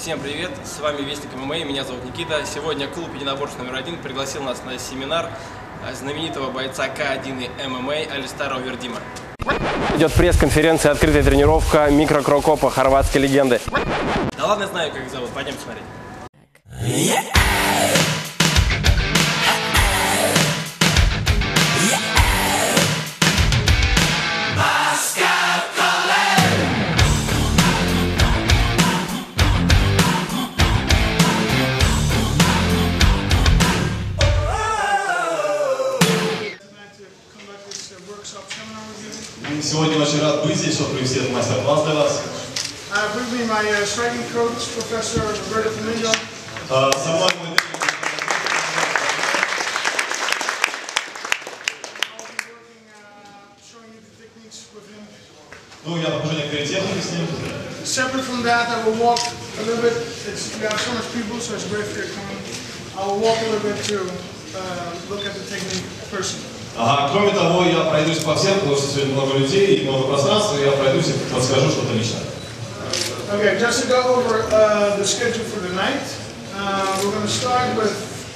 Всем привет, с вами Вестник ММА, меня зовут Никита. Сегодня клуб единоборств номер 1 пригласил нас на семинар знаменитого бойца К1 и ММА Алистара Овердима. Идет пресс-конференция, открытая тренировка микро-крокопа хорватской легенды. Да ладно, знаю, как их зовут, пойдем смотреть. Сегодня очень рад быть здесь, чтобы провести этот мастер-класс для вас. With me, my striking coach, Professor Roberto Flamingo. Со мной мой я покажу некоторые техники с ним. Separate from that, I will walk a little bit. We have so much people, so it's great for your coming. I will walk a little bit to look at the technique personally. Кроме того, я пройдусь по всем, потому что сегодня много людей и много пространства, и я пройдусь и подскажу что-то лично. Okay, just to go over the schedule for the night, we're going to start with...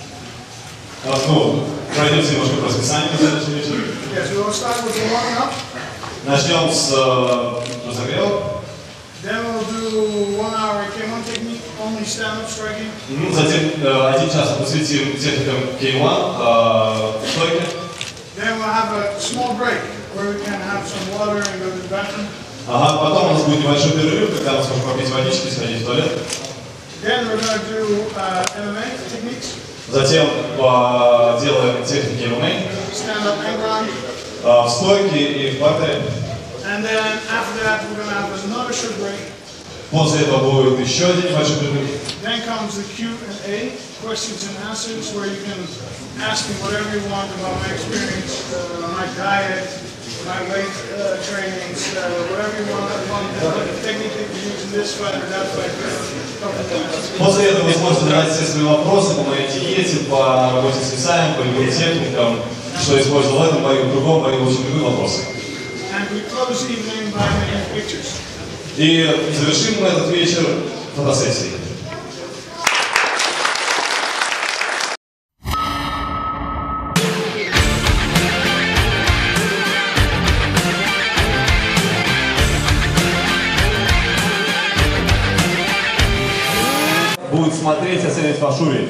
Пройдемся немножко по расписанию на следующий вечер. Yes, we will start with the warming up. Начнем с разогрева. Then we'll do 1 hour K1 technique, only stand-up striking. Затем 1 час посвятим техникам K1, стойки. Then we'll have a small break where we can have some water and go to the bathroom. Потом у нас будет небольшой перерыв, когда мы сможем попить водички и сходить в туалет. Then we're going to do MMA techniques. Затем делаем техники MMA. Stand-up and ground. В стойке и в партере. And then after that we're going to have another short break. После этого будет еще один небольшой перерыв. Then comes the Q&A, questions and answers, where you can ask me whatever you want about my experience, my diet, my weight training, whatever you want about the technique that you use in this fight or that fight. После этого вы сможете задать все свои вопросы по моей диете, по работе с весами, по любым техникам, что использовал в этом бою, в другом бою, очень любые вопросы. And we close the evening by making pictures. И завершим мы этот вечер фотосессией. Будет смотреть и оценивать ваш уровень.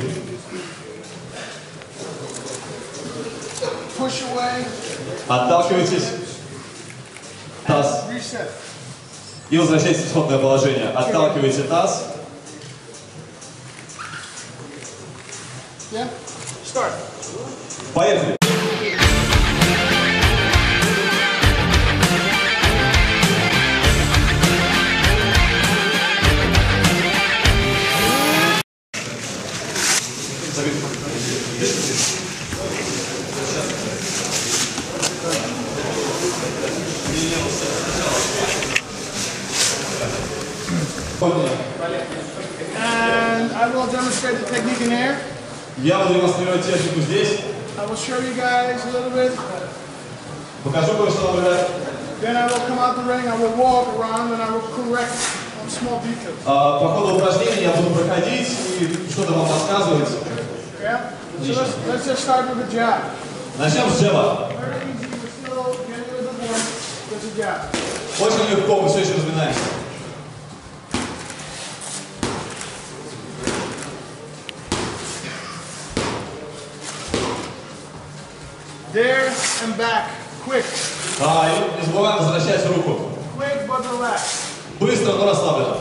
Push away. Отталкивайтесь. Таз. Reset. И возвращайтесь в исходное положение. Отталкивайте таз. Yeah. Start. Поехали. And I will demonstrate the technique in air. Я буду демонстрировать технику здесь. I will show you guys a little bit. Покажу кое-что, например. Then I will come out the ring, I will walk around, and I will correct on small details. По ходу упражнений я буду проходить и что-то вам рассказывать. Yeah? So let's just start with the jab. Начнем с джеба. Very easy, we're still getting a little bit warm. There's a jab. Очень легко, мы все еще разминаемся. There and back, quick. И не забываем возвращать руку. Quick but relaxed. Быстро, но расслабленно.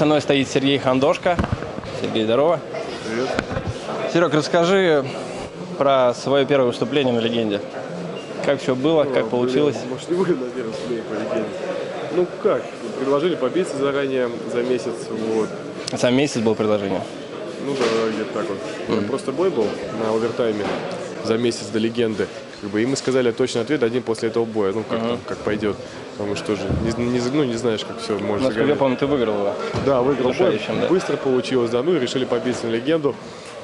со мной стоит Сергей Хандошко. Сергей, здорово. Привет. Серег, расскажи про свое первое выступление на «Легенде». Как все было, как получилось? Может, не будет на первом выступлении по «Легенде». Ну как, предложили побиться заранее, за месяц, вот. За месяц было предложение? Ну да, где-то так вот. Просто бой был на овертайме за месяц до «Легенды». И мы сказали точный ответ дадим после этого боя, ну как, там, как пойдет. Потому что тоже не знаешь, как все может Насколько я помню, ты выиграл его. Да, выиграл бой, Да. быстро получилось, да, ну и решили побиться на «Легенду».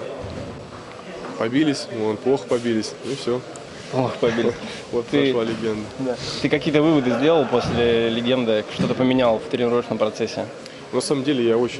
Побились, плохо побились, и все. Плохо побили. Вот пошла «Легенда». Да. Ты какие-то выводы сделал после «Легенды? Что-то поменял в тренировочном процессе? На самом деле я очень,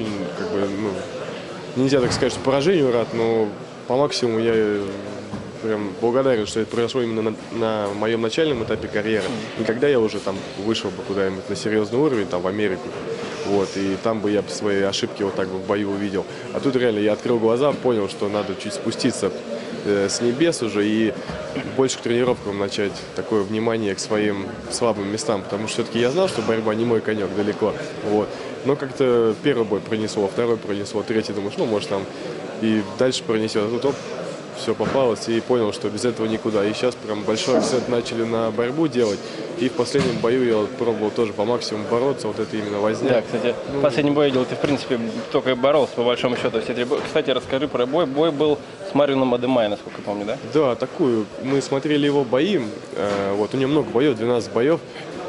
нельзя так сказать, что поражению рад, но по максимуму я прям благодарен, что это произошло именно на моем начальном этапе карьеры. И когда я уже там вышел бы куда-нибудь на серьезный уровень, там в Америку, вот, и там бы я свои ошибки вот так бы в бою увидел. А тут реально я открыл глаза, понял, что надо чуть спуститься с небес уже и больше к тренировкам начать такое внимание к своим слабым местам, потому что все-таки я знал, что борьба не мой конек далеко, вот. Но как-то первый бой пронесло, второй пронесло, третий думаешь, может там и дальше пронесет, а тут все попалось и понял, что без этого никуда. И сейчас прям большой акцент начали на борьбу делать. И в последнем бою я пробовал тоже по максимуму бороться, вот это именно возня. Да, кстати, в последнем бою ты, в принципе, только и боролся, по большому счету. Кстати, расскажи про бой. Бой был с Марвином Адемай, насколько помню, да? Да, такую. Мы смотрели его бои. Вот, у него много боев, 12 боев.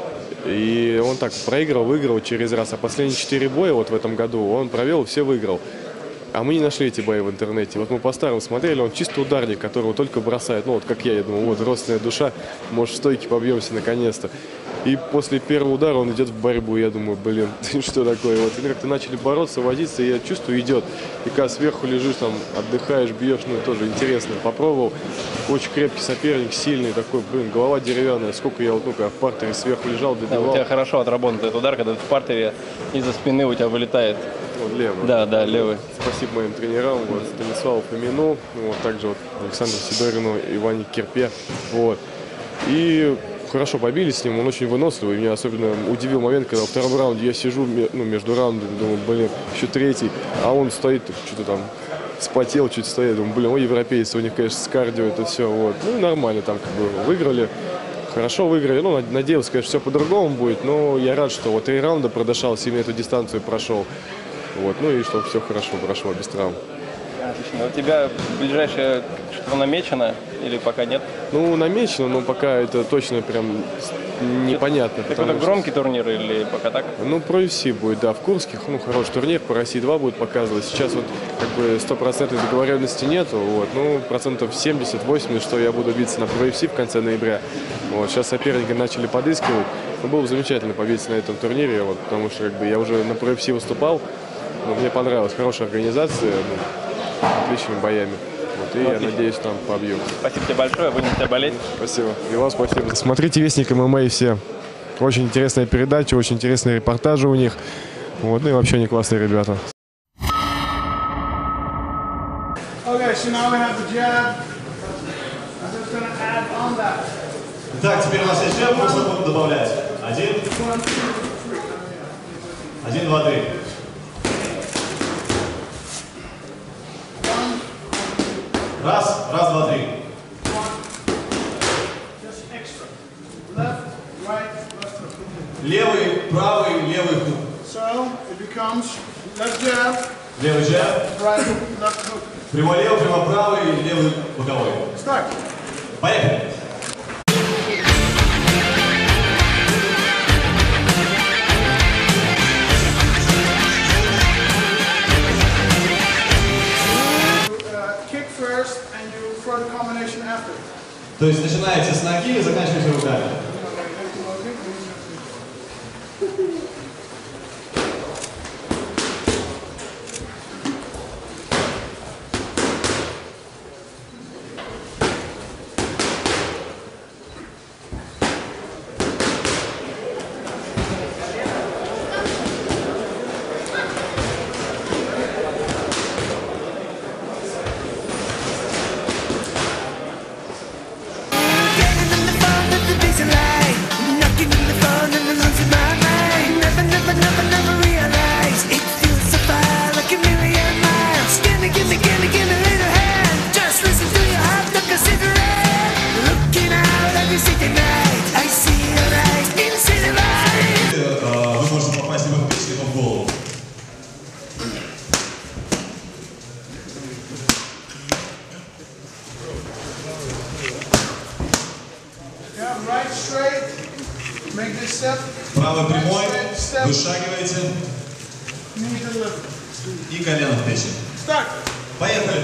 И он так проиграл, выиграл через раз. А последние 4 боя вот в этом году он провел, все выиграл. А мы не нашли эти бои в интернете. Вот мы по-старому смотрели, он чисто ударник, которого только бросает. Ну вот как я думаю, вот родственная душа, может в стойке побьемся наконец-то. И после первого удара он идет в борьбу. Я думаю, что такое? Вот и как-то начали бороться, возиться, и я чувствую, идет. И когда сверху лежишь, там, отдыхаешь, бьешь, тоже интересно. Попробовал. Очень крепкий соперник, сильный такой, голова деревянная. Сколько я в партере сверху лежал, добивал. Да, у тебя хорошо отработан этот удар, когда ты в партере из-за спины у тебя вылетает. Вот левый. Да, левый. Спасибо моим тренерам, вот, Станиславу Фомину, вот, также вот, Александру Сидорину, Иване Кирпе. Вот. И хорошо побили с ним, он очень выносливый. Меня особенно удивил момент, когда во втором раунде я сижу между раундами, думаю, еще третий, а он стоит, что-то там спотел, чуть стоит, думаю, европейцы, у них, конечно, с кардио это все. Вот. Ну и нормально, там выиграли. Хорошо выиграли, надеялся, конечно, все по-другому будет, но я рад, что вот 3 раунда продышался, именно эту дистанцию прошел. Вот, и чтобы все хорошо прошло, без травм. Отлично. У тебя ближайшее что-то намечено или пока нет? Намечено, но пока это точно прям непонятно. Какой-то громкий турнир или пока так? Про UFC будет, да, в Курске, хороший турнир, по России 2 будет показывать. Сейчас вот 100% договоренности нету, вот, процентов 70-80, что я буду биться на UFC в конце ноября. Вот, сейчас соперники начали подыскивать. Было бы замечательно побиться на этом турнире, вот, потому что я уже на UFC выступал. Мне понравилась хорошая организация, отличными боями. Вот, и я надеюсь, там побью. Спасибо тебе большое, будем тебя болеть. Спасибо. И вам спасибо. Смотрите «Вестник ММА» все. Очень интересная передача, очень интересные репортажи у них. Вот, и вообще они классные ребята. Okay, so now we have the jab. I'm just going to add on that. Итак, теперь у нас есть джеб, просто будем добавлять. 1, 2, 3. Раз, 2, 3. Левый, правый, левый хук. So it becomes left jab, Левый джеб, right hook, left hook. прямо левый, прямо правый, левый боковой. Start. Поехали. Kick first and you throw the combination after. То есть начинаете с ноги и заканчиваете руками. Getting in the fun of the busy life. step. Правой прямой, Step. вышагиваете Knee to liver. и колено в плечи. Start. Поехали.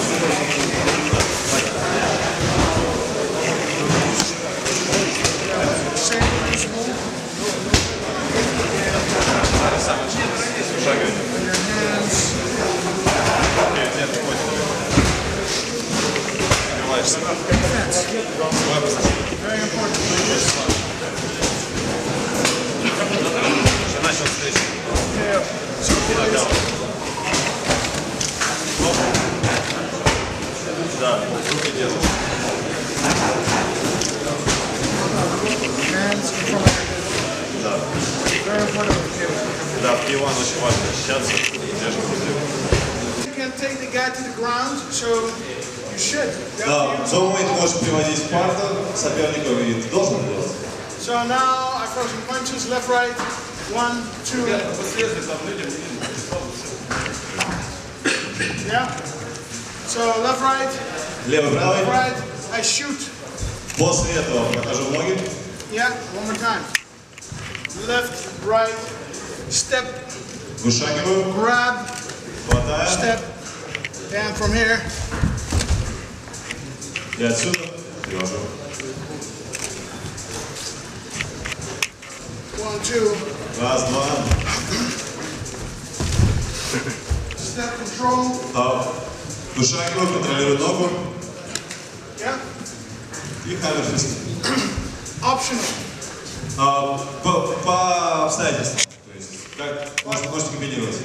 Same principle. Your hands. Defense. Very important. Tail. Hands in front of your head. Very important. Да, в Иван очень важно защищаться и держать грудью. You can take the guy to the ground, so you should. Да, в том момент можешь приводить в партер соперника, и ты должен делать. So now I throw some punches, left, right, 1, 2. Yeah. So left, right, Левый, правый. left, right. I shoot. После этого прохожу ноги. Yeah. One more time. Left, right, step, Вышагиваю, grab, хватаю. step, and from here. И отсюда привожу. 1, 2. Раз, два. Step control. Вышагиваю, контролирую ногу. Yeah. И хаммерфист. Optional. По обстоятельствам. То есть, как можете комбинировать.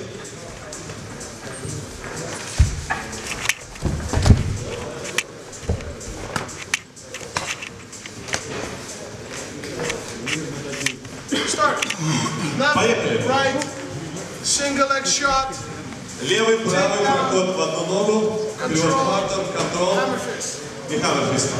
Start. Left, Поехали. right, single leg shot, Левый, правый проход в одну ногу. Привод в партер, контрол hammer fist. и хаммерфист.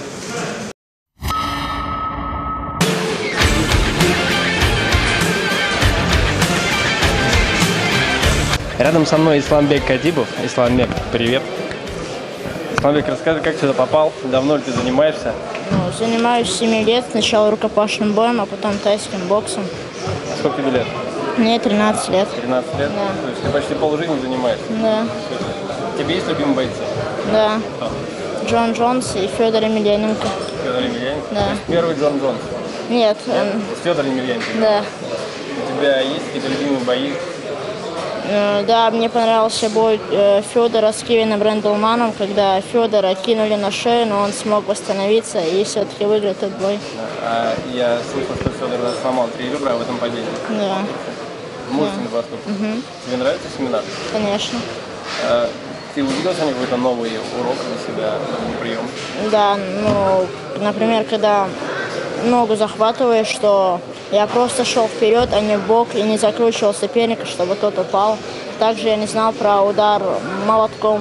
Рядом со мной Исламбек Кадибов. Исламбек, привет. Исламбек, расскажи, как сюда попал? Давно ли ты занимаешься? Ну, занимаюсь 7 лет, сначала рукопашным боем, а потом тайским боксом. А сколько тебе лет? Мне 13 лет. 13 лет? Да. То есть ты почти полжизни занимаешься? Да, Тебе есть любимые бойцы? да. Кто? Джон Джонс и Федор Емельяненко. Федор Емельяненко? Да. То есть первый Джон Джонс. Нет, Федор Емельяненко. да. У тебя есть какие-то любимые бои? Да, мне понравился бой Федора с Кевином Рэндалманом, когда Федора кинули на шею, но он смог восстановиться и все-таки выиграл этот бой. А я слышал, что Федор даже сломал 3 ребра в этом падении. Да, Мужественный поступок. Тебе нравится семинар? конечно. Ты увидел сегодня какой-то новый урок для себя, новый прием? Да, ну, например, когда ногу захватываешь, что я просто шел вперед, а не в бок, и не закручивал соперника, чтобы тот упал. Также я не знал про удар молотком.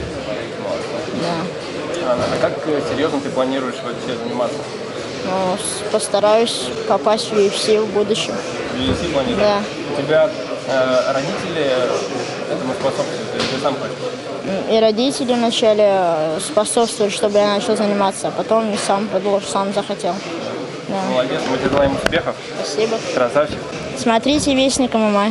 Да. А как серьезно ты планируешь вообще заниматься? Ну, постараюсь попасть в UFC в будущем. В UFC планируешь? Да. У тебя родители этому способствуют, или ты сам хочешь? И родители вначале способствовали, чтобы я начал заниматься, а потом и сам продолжил, сам захотел. Да. Молодец, мы тебе желаем успехов. Спасибо. Красавчик. Смотрите «Вестник ММА».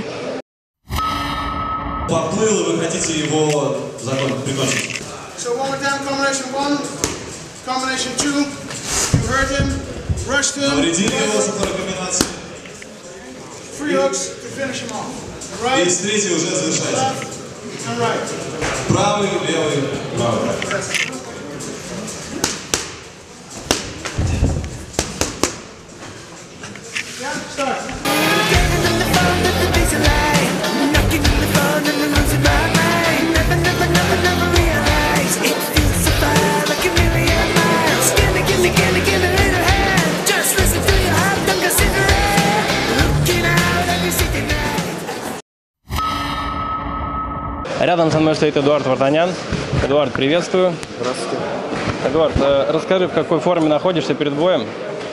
Поплыл, и вы хотите его прикончить. So one more time, combination 1, combination 2. You heard him, rushed him. Навредили его со второй комбинации. 3 hooks to finish him off. И Right, с третьей уже завершайте. left, and right. Правый, левый, правый. Yeah, start. Рядом со мной стоит Эдуард Вартанян. Эдуард, приветствую. Здравствуйте. Эдуард, расскажи, в какой форме находишься перед боем?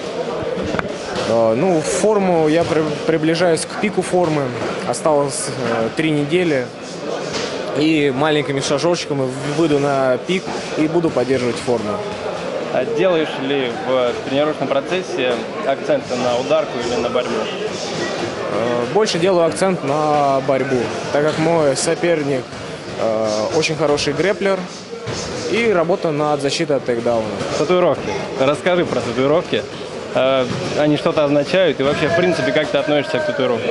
Ну, форму я приближаюсь к пику формы. Осталось 3 недели. И маленькими шажочками выйду на пик и буду поддерживать форму. Делаешь ли в тренировочном процессе акценты на ударку или на борьбу? Больше делаю акцент на борьбу, так как мой соперник очень хороший грэплер и работаю над защитой от тейкдауна. Татуировки. Расскажи про татуировки. Они что-то означают? И вообще, в принципе, как ты относишься к татуировкам?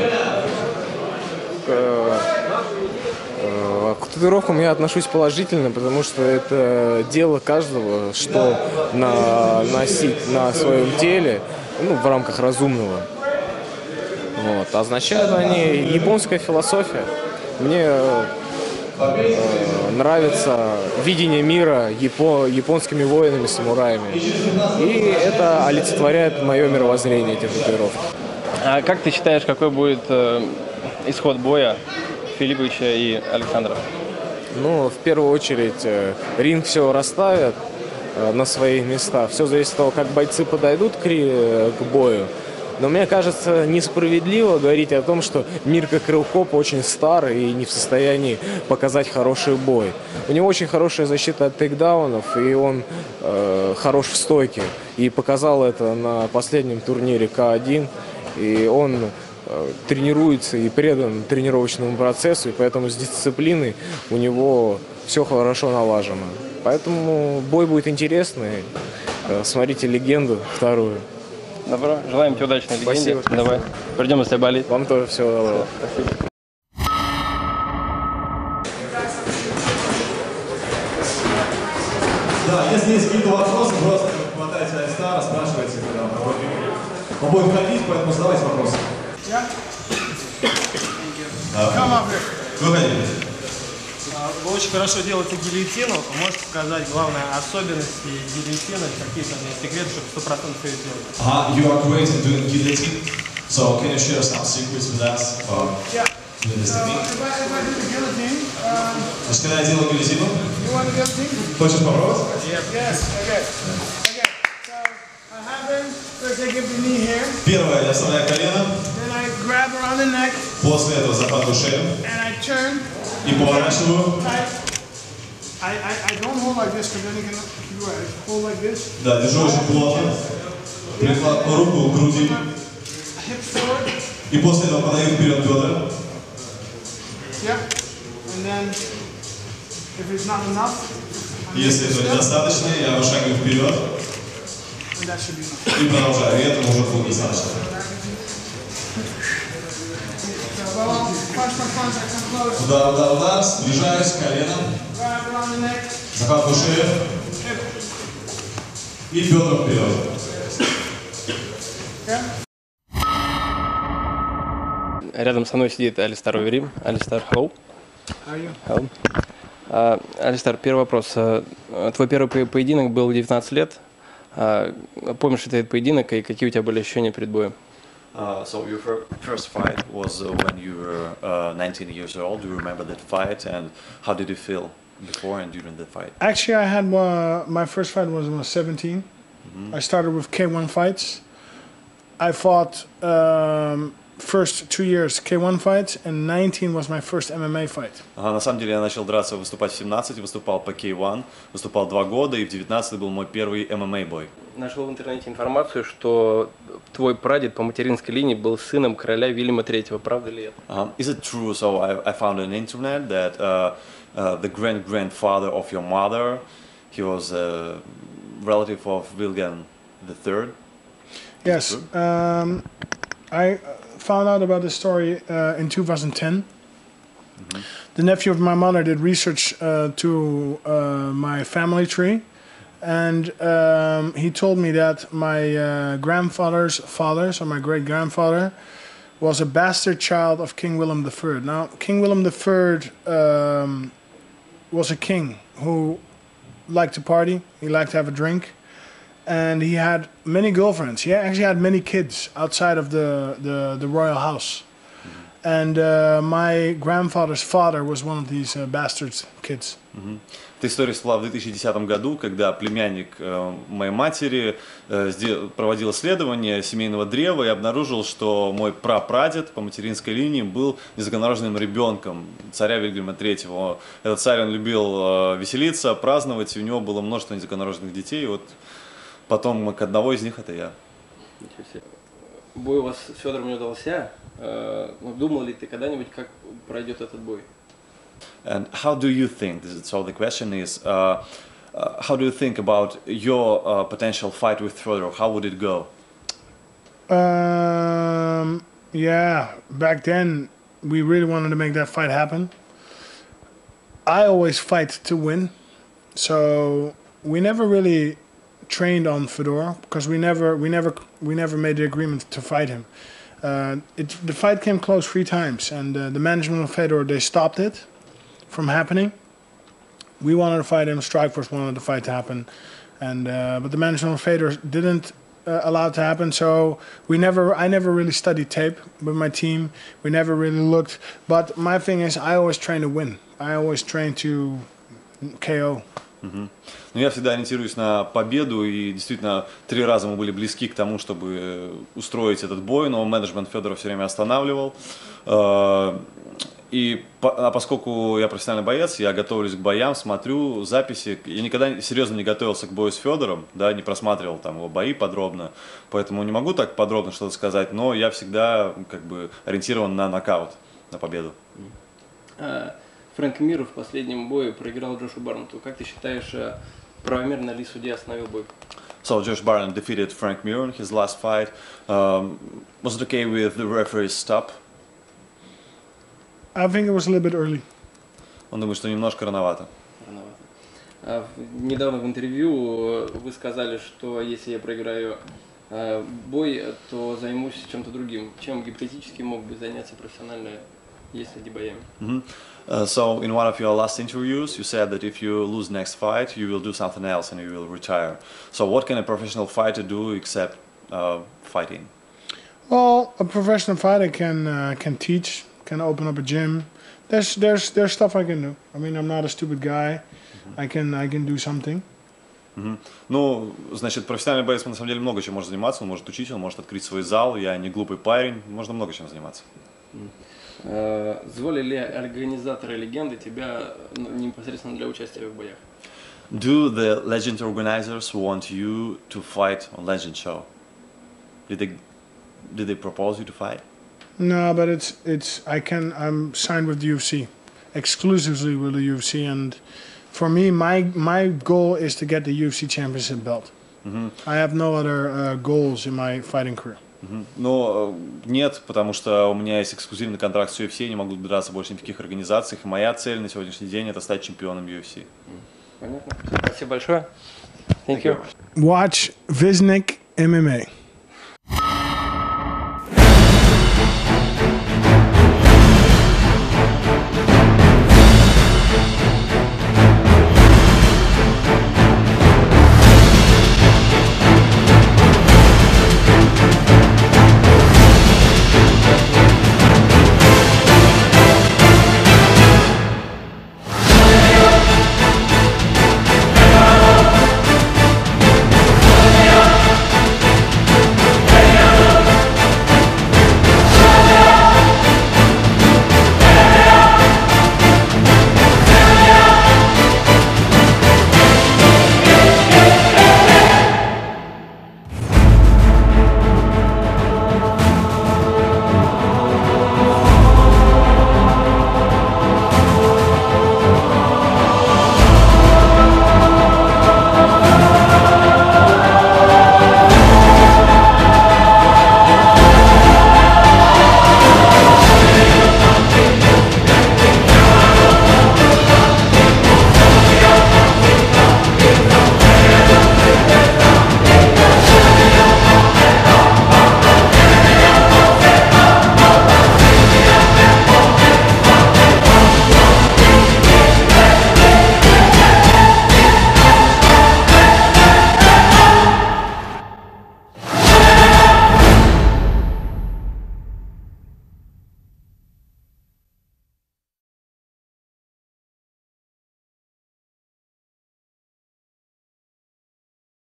К татуировкам я отношусь положительно, потому что это дело каждого, что носить на своем теле, ну, в рамках разумного. Вот. Означают они японская философия. Мне нравится видение мира японскими воинами, самураями. И это олицетворяет мое мировоззрение, эти татуировки. А как ты считаешь, какой будет исход боя Филипповича и Александра? Ну, в первую очередь, ринг все расставят на свои места. Все зависит от того, как бойцы подойдут к бою. Но мне кажется, несправедливо говорить о том, что Мирка Крыл Коп очень стар и не в состоянии показать хороший бой. У него очень хорошая защита от тейкдаунов, и он хорош в стойке. И показал это на последнем турнире К1. И он тренируется и предан тренировочному процессу, и поэтому с дисциплиной у него все хорошо налажено. Поэтому бой будет интересный. Смотрите «Легенду» вторую. Добро. Желаем тебе удачной легенде. Спасибо. Давай. Придем, если болеть. Вам тоже всего доброго. Спасибо. Да, если есть какие-то вопросы, просто хватайте Альстара, спрашивайте, когда он какой-то. Он будет ходить, поэтому задавайте вопросы. Выходите. Вы очень хорошо делаете гильотину. Можете сказать главные особенности гильотины, какие там есть секреты, чтобы 100% ее сделать? You are great at doing guillotine. So can you share some secrets with us about doing this technique? If I do the guillotine, Значит, когда я делаю гильотину, you want the guillotine? хочешь попробовать? Yes, okay. Okay, so I have them, first I give the knee here, Первое, я вставляю колено, then I grab around the neck, после этого захватываю шею and I turn и поворачиваю. tight. I don't hold like this, because then you can do it. I hold like this, Да, держу очень плотно. Прикладываю руку к груди. hip forward, И после этого подаю вперед бедра. yep, and then if it's not enough, Если этого недостаточно, я вышагиваю вперед and that should be enough. и продолжаю. И этого уже будет достаточно. So, well, punch, I come close, Удар, удар, удар. Сближаюсь коленом. grab around the neck, Захватываю шею и бедра вперед. yeah. Рядом со мной сидит Алистар Уверим. Алистар, hello. How are you? Hello. Алистар, первый вопрос. Твой первый поединок был 19 лет. Помнишь ли ты этот поединок и какие у тебя были ощущения перед боем? So your first fight was when you were 19 years old. Do you remember that fight, and how did you feel before and during the fight? Actually, I had my first fight was when I was 17. I started with K1 fights. I fought first 2 years K1 fights, and 19 was my first MMA fight. На самом деле я начал драться, выступать в 17, выступал по K1, выступал 2 года, и в 19 был мой первый MMA-бой. Нашел в интернете информацию, что твой прадед по материнской линии был сыном короля Вильяма III. Правда ли это? Is it true? So I found on the internet that the grandfather of your mother, he was a relative of William III. Yes, I found out about this story in 2010. The nephew of my mother did research to my family tree, and he told me that my grandfather's father, so my great grandfather, was a bastard child of King Willem III. Now, King Willem III was a king who liked to party, he liked to have a drink, and he had many girlfriends. He actually had many kids outside of the royal house. And my grandfather's father was one of these bastards kids. Эта история всплыла в 2010 году, когда племянник моей матери проводил исследование семейного древа и обнаружил, что мой прапрадед по материнской линии был незаконнорожденным ребенком царя Вильгельма III. Этот царь, он любил веселиться, праздновать, и у него было множество незаконнорожденных детей. И вот потомок одного из них это я. Бой у вас с Федором не удался. Думал ли ты когда-нибудь, как пройдет этот бой? And how do you think? So the question is, how do you think about your potential fight with Fedor? How would it go? Yeah, back then we really wanted to make that fight happen. I always fight to win, so we never really trained on Fedor because we never made the agreement to fight him. The fight came close 3 times, and the management of Fedor, they stopped it from happening. We wanted to fight him. Strikeforce wanted the fight to happen, and but the management of Fedor didn't allow it to happen. So I never really studied tape with my team. We never really looked. But my thing is, I always train to win. I always train to KO. Но я всегда ориентируюсь на победу, и действительно 3 раза мы были близки к тому, чтобы устроить этот бой, но менеджмент Федора все время останавливал. Поскольку я профессиональный боец, я готовлюсь к боям, смотрю записи. Я никогда серьезно не готовился к бою с Федором, да, не просматривал там его бои подробно, поэтому не могу так подробно что-то сказать, но я всегда как бы ориентирован на нокаут, на победу. Фрэнк Мир в последнем бое проиграл Джошу Барнету. Как ты считаешь, правомерно ли судья остановил бой? So Josh Barnett defeated Frank Mir in his last fight. Was it okay with the referee's stop? I think it was a little bit early. Он думает, что немножко рановато. Недавно в интервью вы сказали, что если я проиграю бой, то займусь чем-то другим. Чем гипотетически мог бы заняться профессионально, если не боями? So in one of your last interviews, you said that if you lose next fight, you will do something else and you will retire. So what can a professional fighter do except fighting? Well, a professional fighter can teach, can open up a gym. There's stuff I can do. I mean, I'm not a stupid guy. I can do something. Ну, значит, профессиональный боец на самом деле много чем может заниматься. Он может учить, он может открыть свой зал. Я не глупый парень, можно много чем заниматься. Звали ли организаторы легенды тебя непосредственно для участия в боях? Do the legend organizers want you to fight on Legend Show? Did they propose you to fight? No, but I'm signed with the UFC, exclusively with the UFC, and for me, my goal is to get the UFC championship belt. I have no other goals in my fighting career. Но нет, потому что у меня есть эксклюзивный контракт с UFC, я не могу драться больше ни в каких организациях, и моя цель на сегодняшний день это стать чемпионом UFC. Понятно. Спасибо большое. Thank you. Watch Visnik MMA.